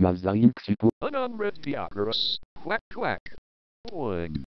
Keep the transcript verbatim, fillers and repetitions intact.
Nawzajem krzyku. An unread Diagoras. Quack quack. Boing.